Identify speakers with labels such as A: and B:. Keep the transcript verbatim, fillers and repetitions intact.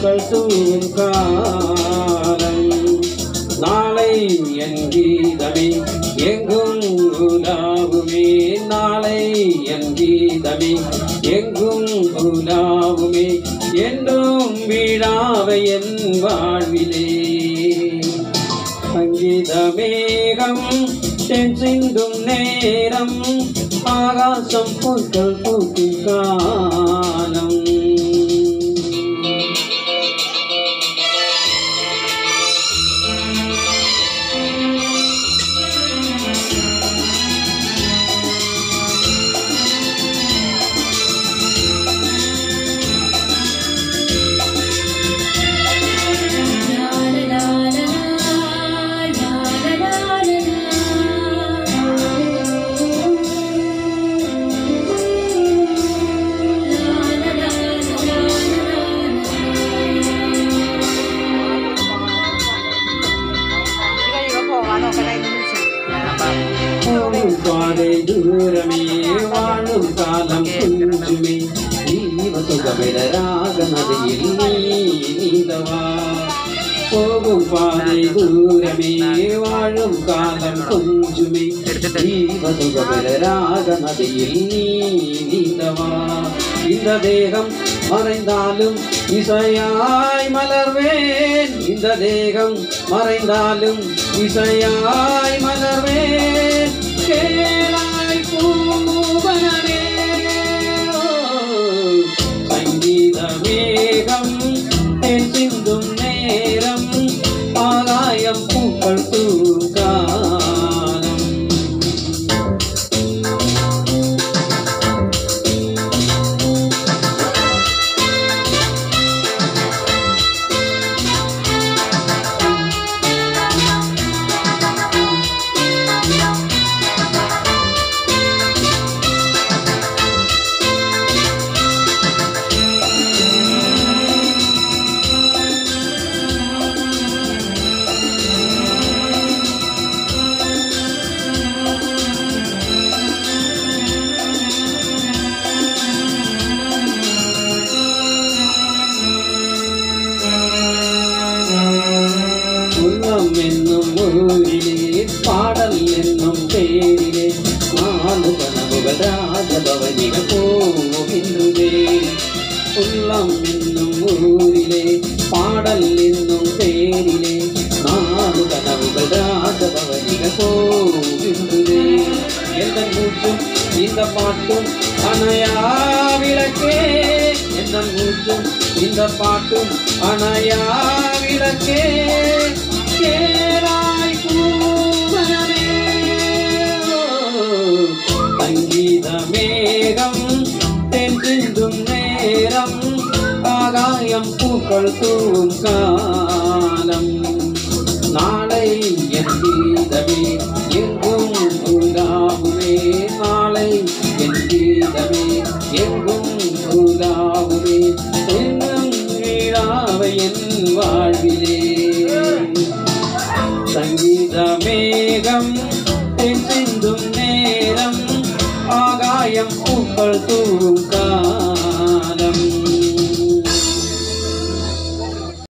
A: பூக்கள் தூவும் காலம். நாளை என் கீதமே எங்கும் உலாவுமே, நாளை என் கீதமே எங்கும் உலாவுமே, என்றும் வீழாவை என் வாழ்விலே. சங்கீதமேகம் தென் சிந்தும் நேரம், ஆகாசம் பூக்கள் பூக்கும் காலம். பாதை தூரமே வாழும் காலம் கொஞ்சுமே, ஜீவசுகமிடராக நதியில் நீந்தவா. போகும் பாதை தூரமே வாழும் காலம் கொஞ்சுமே, ஜீவசுகமிடராக நதியில் நீந்தவா. இந்த தேகம் மறைந்தாலும் இசையாய் மலர்வேன், இந்த தேகம் மறைந்தாலும் இசையாய் மலர்வேன். கேளாய் பூவனே சங்கீத மேகம் தென் சிந்தும் நேரம், ஆகாயம் பூக்கள் தூவும் காலம். உள்ளம் என்னும் ஊரிலே பாடல் என்னும் பேரிலே, நாலு கனவுகள் ராஜபவனிகள் போகின்றதே. உள்ளம் என்னும் ஊரிலே பாடல் என்னும் பேரிலே, நாலு கனவுகள் ராஜபவனிகள் போகின்றதே. எந்த மூச்சும் இந்த பாட்டும் அணையா விளக்கே, எந்த மூச்சும் இந்த பாட்டும் அணையா விளக்கே. கேளாய் பூவனே சங்கீத மேகம் தென் சிந்தும் நேரம், ஆகாயம் பூக்கள் தூவும் காலம். நாளை என் கீதமே எங்கும் உலாவுமே, நாளை என் கீதமே எங்கும் உலாவுமே, என்னும் வீழாவை என் வாழ்விலே. சங்கீத மேகம் தென் சிந்தும் நேரம், ஆகாயம் பூக்கள் தூவும்